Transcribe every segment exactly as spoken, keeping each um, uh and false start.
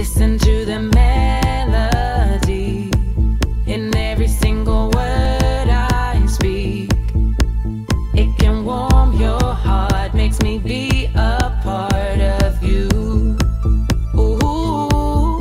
Listen to the melody in every single word I speak. It can warm your heart, makes me be a part of you. Ooh.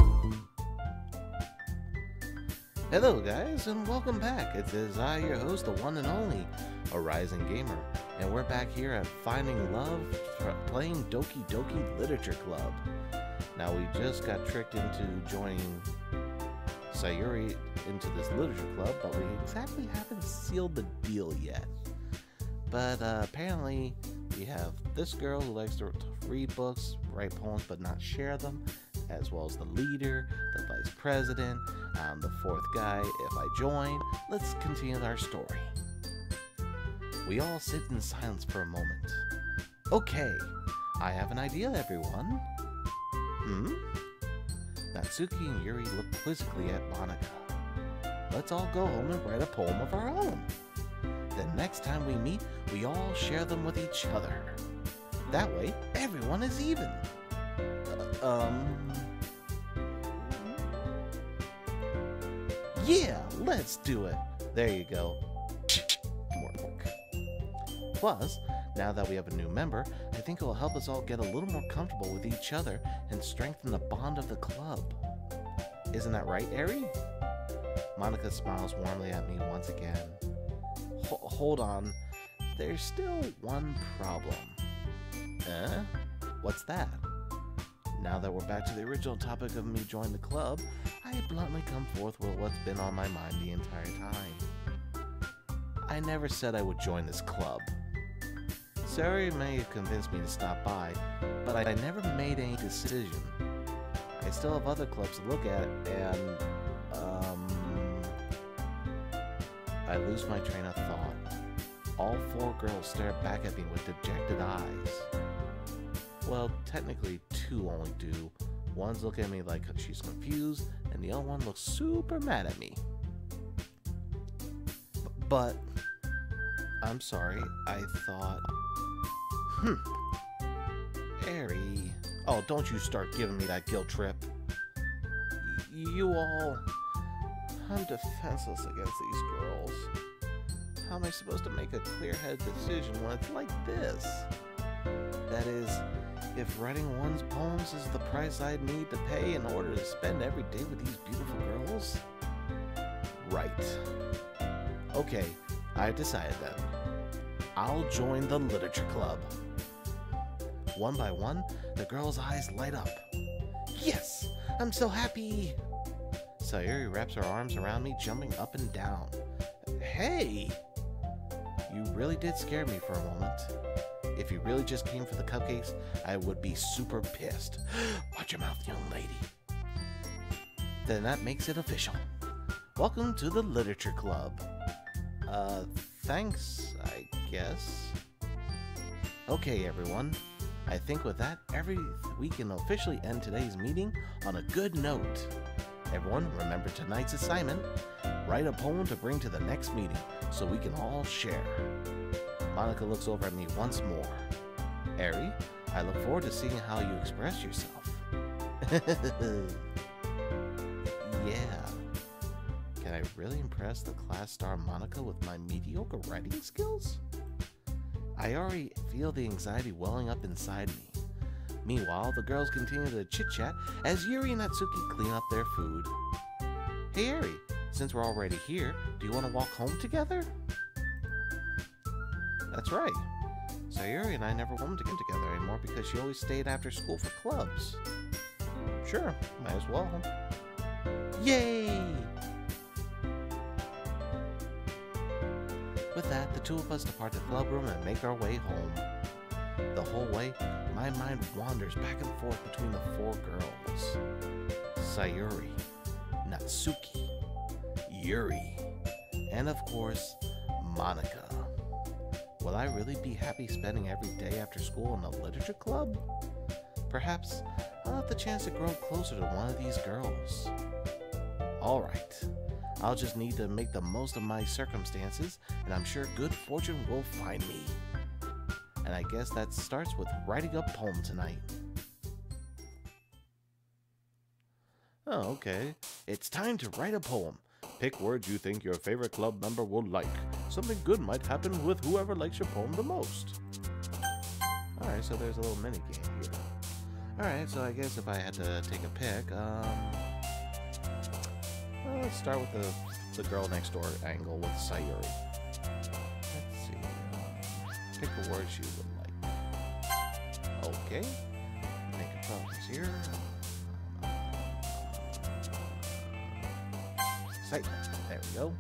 Hello guys, and welcome back. It is I, your host, the one and only Horizon Gamer, and we're back here at Finding Love, playing Doki Doki Literature Club. Now, we just got tricked into joining Sayuri into this literature club, but we exactly haven't sealed the deal yet. But uh, apparently, we have this girl who likes to read books, write poems, but not share them, as well as the leader, the vice president, um, the fourth guy. If I join, let's continue our story. We all sit in silence for a moment. Okay, I have an idea, everyone. Hmm? Natsuki and Yuri look quizzically at Monika. Let's all go home and write a poem of our own. Then next time we meet, we all share them with each other. That way, everyone is even. Uh, um... Yeah, let's do it. There you go. More work. Plus, now that we have a new member, I think it will help us all get a little more comfortable with each other and strengthen the bond of the club. Isn't that right, Eri? Monika smiles warmly at me once again. H- hold on, there's still one problem. Eh? What's that? Now that we're back to the original topic of me joining the club, I bluntly come forth with what's been on my mind the entire time. I never said I would join this club. Sayuri may have convinced me to stop by, but I never made any decision. I still have other clubs to look at, and, um... I lose my train of thought. All four girls stare back at me with dejected eyes. Well, technically two only do. One's looking at me like she's confused, and the other one looks super mad at me. B- but, I'm sorry, I thought... Hmm. Eri. Oh, don't you start giving me that guilt trip. Y you all... I'm defenseless against these girls. How am I supposed to make a clear-headed decision when it's like this? That is, if writing one's poems is the price I'd need to pay in order to spend every day with these beautiful girls? Right. Okay, I've decided then. I'll join the literature club. One by one, the girl's eyes light up. Yes! I'm so happy! Sayuri wraps her arms around me, jumping up and down. Hey! You really did scare me for a moment. If you really just came for the cupcakes, I would be super pissed. Watch your mouth, young lady. Then that makes it official. Welcome to the literature club. Uh, thanks, I guess. Okay, everyone. I think with that, every we can officially end today's meeting on a good note. Everyone, remember tonight's assignment. Write a poem to bring to the next meeting so we can all share. Monika looks over at me once more. Eri, I look forward to seeing how you express yourself. Yeah. Can I really impress the class star Monika with my mediocre writing skills? I already feel the anxiety welling up inside me. Meanwhile, the girls continue to chit-chat as Yuri and Natsuki clean up their food. Hey Eri, since we're already here, do you want to walk home together? That's right. Sayuri and I never wanted to get together anymore because she always stayed after school for clubs. Sure, might as well. Yay! With that, the two of us depart the club room and make our way home. The whole way, my mind wanders back and forth between the four girls. Sayuri, Natsuki, Yuri, and of course, Monika. Will I really be happy spending every day after school in the literature club? Perhaps I'll have the chance to grow closer to one of these girls. Alright, I'll just need to make the most of my circumstances, and I'm sure good fortune will find me. And I guess that starts with writing a poem tonight. Oh, okay. It's time to write a poem. Pick words you think your favorite club member will like. Something good might happen with whoever likes your poem the most. Alright, so there's a little mini game here. Alright, so I guess if I had to take a pick, um... well, let's start with the, the girl next door angle with Sayuri. Let's see. Um, pick a word she would like. Okay. Make a progress here. Excitement. There we go.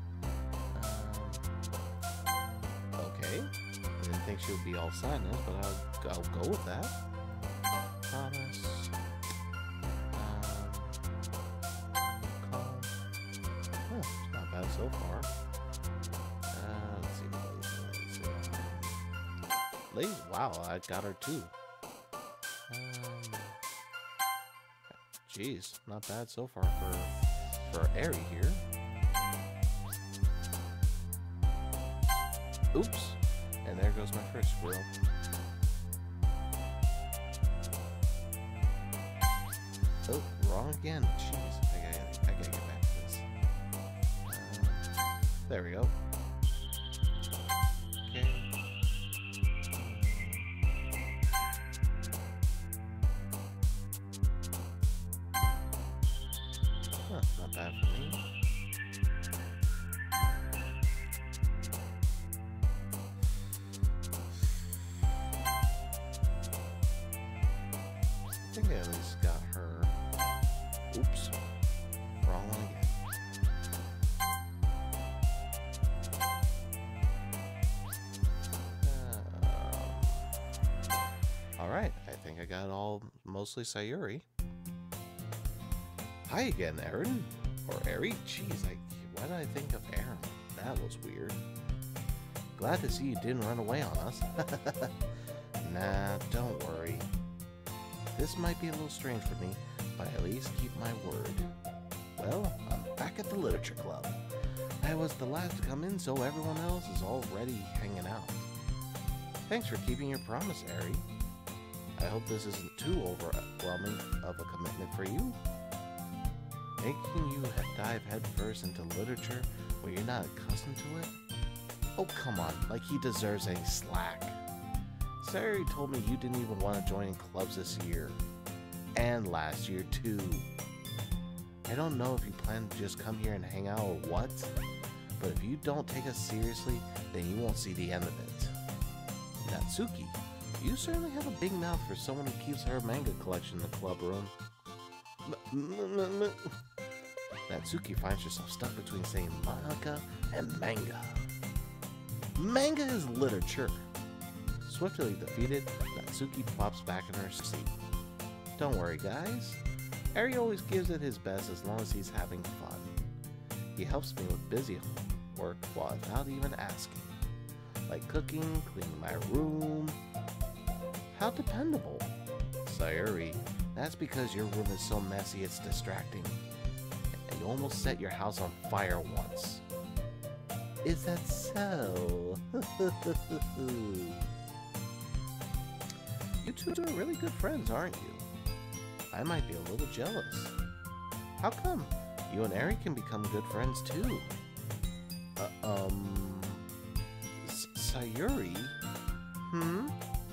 Um, okay. I didn't think she would be all sadness, but I'll, I'll go with that. Promise. Um, calm. Oh, it's not bad so far. Uh, let's see. Lazy. Lazy. Lazy. Wow, I got her too. Um, Jeez, not bad so far for for Eri here. Oops, and there goes my first squirrel. Oh, wrong again. Jeez, I gotta, I gotta get back to this. Uh, there we go. Okay. Huh, not bad for me. I think I at least got her. Oops. Wrong one again. Uh, Alright, I think I got all mostly Sayuri. Hi again, Eren. Or Eri? Jeez, I, why did I think of Eren? That was weird. Glad to see you didn't run away on us. Nah, don't worry. This might be a little strange for me, but I at least keep my word. Well, I'm back at the Literature Club. I was the last to come in, so everyone else is already hanging out. Thanks for keeping your promise, Eri. I hope this isn't too overwhelming of a commitment for you. Making you dive headfirst into literature where you're not accustomed to it? Oh, come on, like he deserves any slack. Sayuri told me you didn't even want to join in clubs this year. And last year, too. I don't know if you plan to just come here and hang out or what, but if you don't take us seriously, then you won't see the end of it. Natsuki, you certainly have a big mouth for someone who keeps her manga collection in the club room. Natsuki finds herself stuck between saying manga and manga. Manga is literature. Swiftly defeated, Natsuki plops back in her seat. Don't worry, guys. Eri always gives it his best as long as he's having fun. He helps me with busy work without even asking. Like cooking, cleaning my room. How dependable. Sayuri, that's because your room is so messy it's distracting. And you almost set your house on fire once. Is that so? You two are really good friends, aren't you? I might be a little jealous. How come? You and Eri can become good friends too. Uh, um... S Sayuri? Hmm?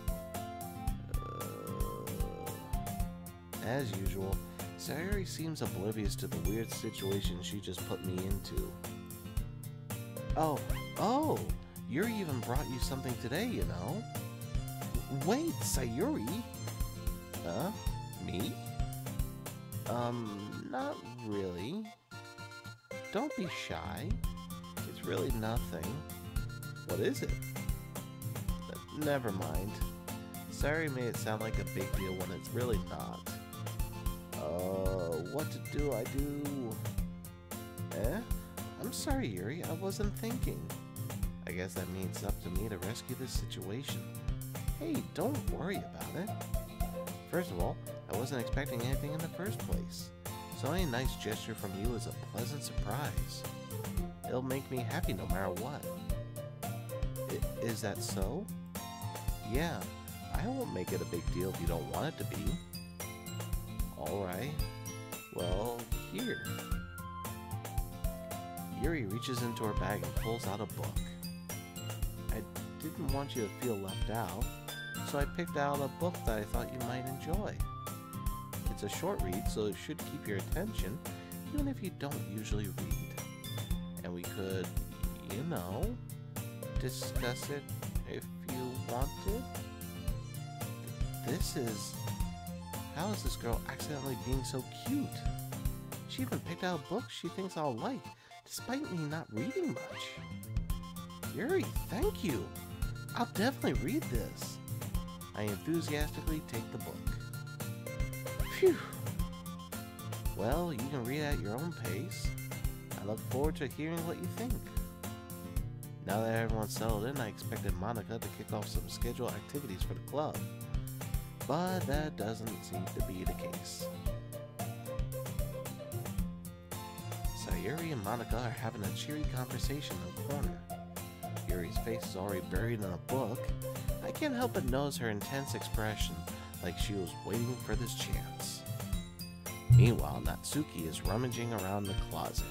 Uh, as usual, Sayuri seems oblivious to the weird situation she just put me into. Oh, oh! Yuri even brought you something today, you know? Wait, Sayuri? Huh? Me? Um, not really. Don't be shy. It's really nothing. What is it? Uh, never mind. Sayuri made it sound like a big deal when it's really not. Uh, what to do I do? Eh? I'm sorry, Yuri. I wasn't thinking. I guess that means it's up to me to rescue this situation. Hey, don't worry about it. First of all, I wasn't expecting anything in the first place, so any nice gesture from you is a pleasant surprise. It'll make me happy no matter what. I- is that so? Yeah, I won't make it a big deal if you don't want it to be. Alright. Well, here. Yuri reaches into her bag and pulls out a book. I didn't want you to feel left out, so I picked out a book that I thought you might enjoy. It's a short read, so it should keep your attention, even if you don't usually read. And we could, you know, discuss it if you wanted. This is... How is this girl accidentally being so cute? She even picked out a book she thinks I'll like, despite me not reading much. Yuri, thank you! I'll definitely read this. I enthusiastically take the book. Phew! Well, you can read at your own pace. I look forward to hearing what you think. Now that everyone's settled in, I expected Monica to kick off some scheduled activities for the club. But that doesn't seem to be the case. Sayuri and Monica are having a cheery conversation in the corner. Yuri's face is already buried in a book. I can't help but notice her intense expression, like she was waiting for this chance. Meanwhile, Natsuki is rummaging around the closet.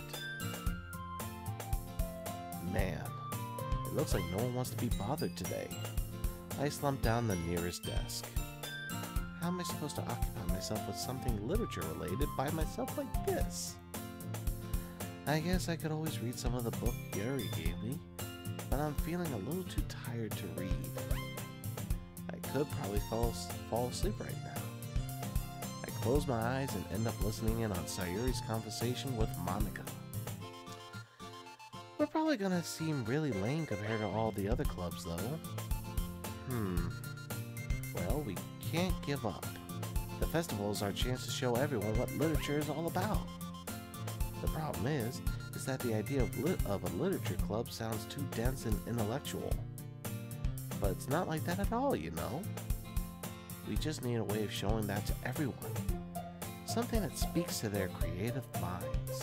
Man, it looks like no one wants to be bothered today. I slump down the nearest desk. How am I supposed to occupy myself with something literature related by myself like this? I guess I could always read some of the book Yuri gave me, but I'm feeling a little too tired to read. I could probably fall, fall asleep right now. I close my eyes and end up listening in on Sayuri's conversation with Monica. We're probably gonna seem really lame compared to all the other clubs though. Hmm. Well, we can't give up. The festival is our chance to show everyone what literature is all about. The problem is, is that the idea of, lit of a literature club sounds too dense and intellectual. But it's not like that at all, you know? We just need a way of showing that to everyone. Something that speaks to their creative minds.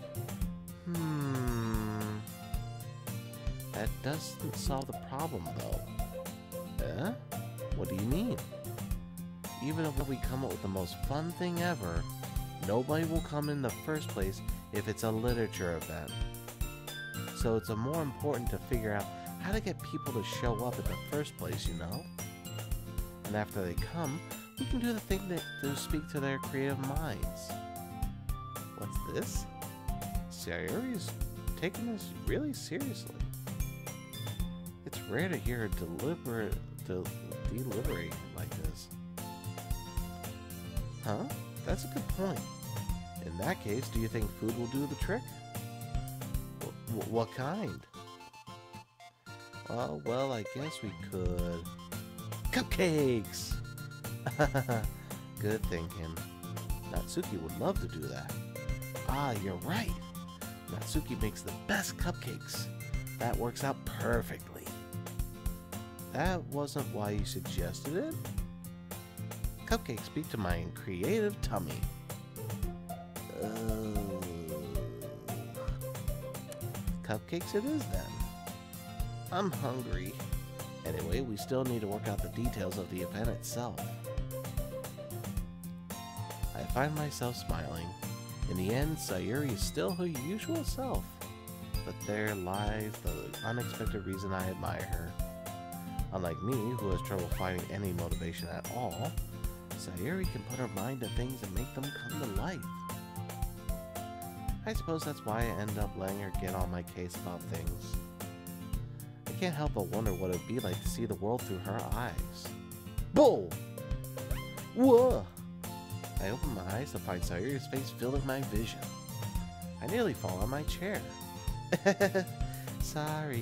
Hmm... That doesn't solve the problem, though. Eh? What do you mean? Even if we come up with the most fun thing ever, nobody will come in the first place if it's a literature event. So it's a more important to figure out how to get people to show up in the first place, you know? And after they come, we can do the thing that to speak to their creative minds. What's this? Sayuri's taking this really seriously. It's rare to hear her deliberate, de deliberate like this. Huh? That's a good point. In that case, do you think food will do the trick? W what kind? Uh, well, I guess we could... Cupcakes! Good thinking. Natsuki would love to do that. Ah, you're right. Natsuki makes the best cupcakes. That works out perfectly. That wasn't why you suggested it? Cupcakes speak to my creative tummy. Uh, cupcakes it is then. I'm hungry. Anyway, we still need to work out the details of the event itself. I find myself smiling. In the end, Sayuri is still her usual self. But there lies the unexpected reason I admire her. Unlike me, who has trouble finding any motivation at all, Sayuri can put her mind to things and make them come to life. I suppose that's why I end up letting her get on my case about things. I can't help but wonder what it would be like to see the world through her eyes. Bull! Whoa! I open my eyes to find Sayuri's face filling my vision. I nearly fall on my chair. Sorry.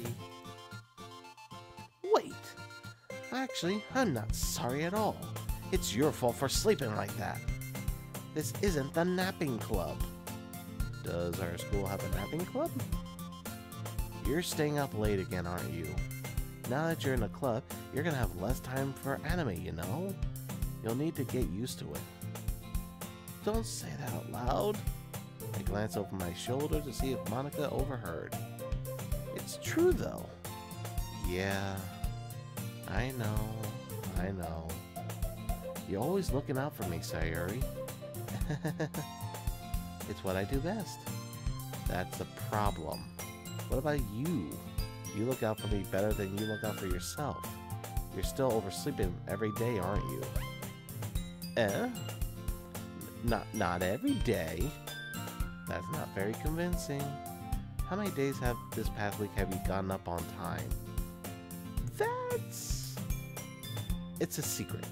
Wait! Actually, I'm not sorry at all. It's your fault for sleeping like that. This isn't the napping club. Does our school have a napping club? You're staying up late again, aren't you? Now that you're in the club, you're gonna have less time for anime, you know? You'll need to get used to it. Don't say that out loud. I glance over my shoulder to see if Monica overheard. It's true, though. Yeah, I know, I know. You're always looking out for me, Sayuri. It's what I do best. That's the problem. What about you? You look out for me better than you look out for yourself. You're still oversleeping every day, aren't you? Eh? Not, not every day. That's not very convincing. How many days have this past week have you gotten up on time? That's... It's a secret.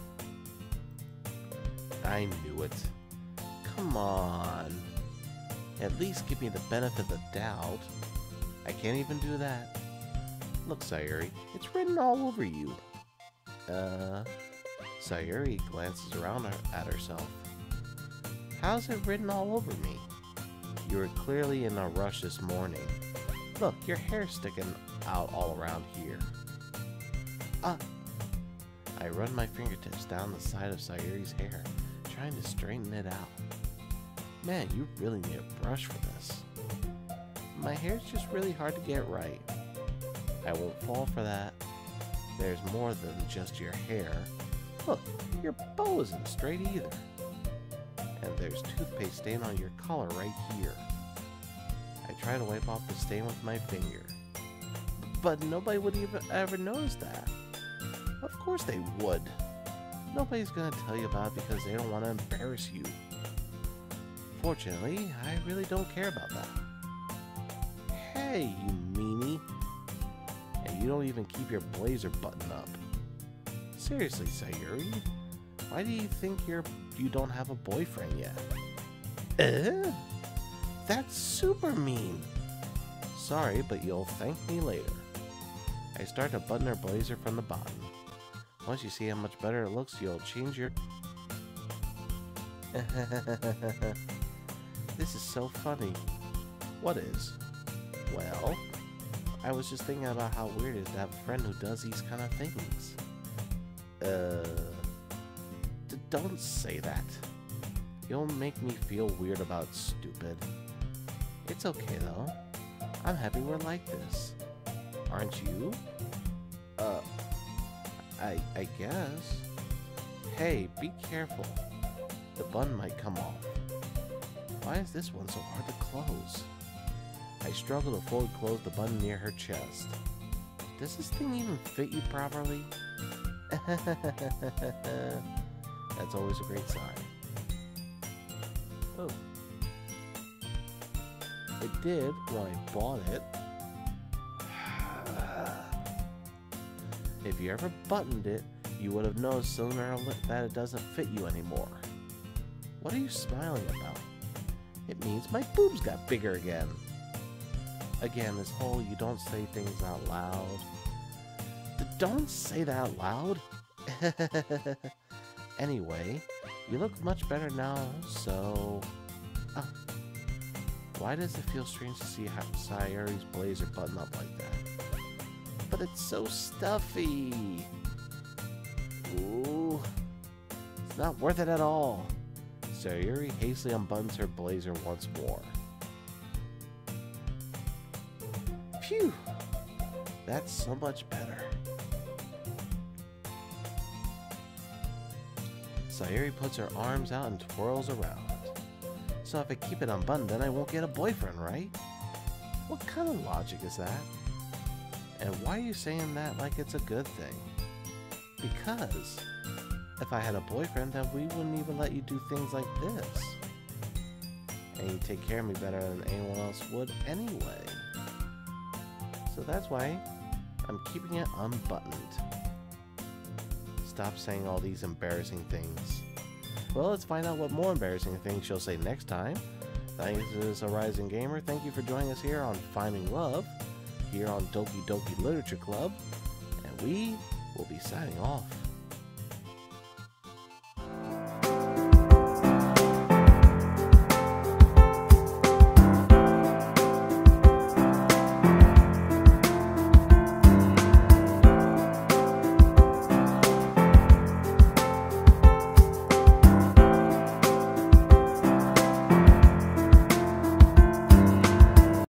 I knew it. Come on. At least give me the benefit of the doubt. I can't even do that. Look, Sayuri, it's written all over you. Uh... Sayuri glances around at herself. How's it written all over me? You were clearly in a rush this morning. Look, your hair's sticking out all around here. Ah! I run my fingertips down the side of Sayuri's hair, trying to straighten it out. Man, you really need a brush for this. My hair's just really hard to get right. I won't fall for that. There's more than just your hair. Look, your bow isn't straight either. And there's toothpaste stain on your collar right here. I try to wipe off the stain with my finger. But nobody would even ever notice that. Of course they would. Nobody's gonna tell you about it because they don't want to embarrass you. Fortunately, I really don't care about that. Hey, you meanie. And you don't even keep your blazer buttoned up. Seriously, Sayuri, why do you think you're you don't have a boyfriend yet? Eh? That's super mean. Sorry, but you'll thank me later. I start to button her blazer from the bottom. Once you see how much better it looks, you'll change your... This is so funny. What is? Well, I was just thinking about how weird it is to have a friend who does these kind of things. Uh... D- don't say that. You'll make me feel weird about stupid. It's okay though. I'm happy we're like this. Aren't you? Uh... I... I guess. Hey, be careful. The bun might come off. Why is this one so hard to close? I struggle to fully close the button near her chest. Does this thing even fit you properly? That's always a great sign. Oh. It did when I bought it. If you ever buttoned it, you would have noticed sooner that it doesn't fit you anymore. What are you smiling about? It means my boobs got bigger again. Again, this whole you don't say things out loud. D- don't say that out loud. Anyway, you look much better now, so... Oh. Why does it feel strange to see Sayuri's blazer button up like that? But it's so stuffy. Ooh. It's not worth it at all. Sayuri hastily unbuttons her blazer once more. Phew! That's so much better. Sayuri puts her arms out and twirls around. So if I keep it unbuttoned, then I won't get a boyfriend, right? What kind of logic is that? And why are you saying that like it's a good thing? Because if I had a boyfriend, then we wouldn't even let you do things like this. And you take care of me better than anyone else would anyway. So that's why I'm keeping it unbuttoned. Stop saying all these embarrassing things. Well, let's find out what more embarrassing things she'll say next time. Thanks to this Horizon Gamer. Thank you for joining us here on Finding Love, here on Doki Doki Literature Club, and we will be signing off.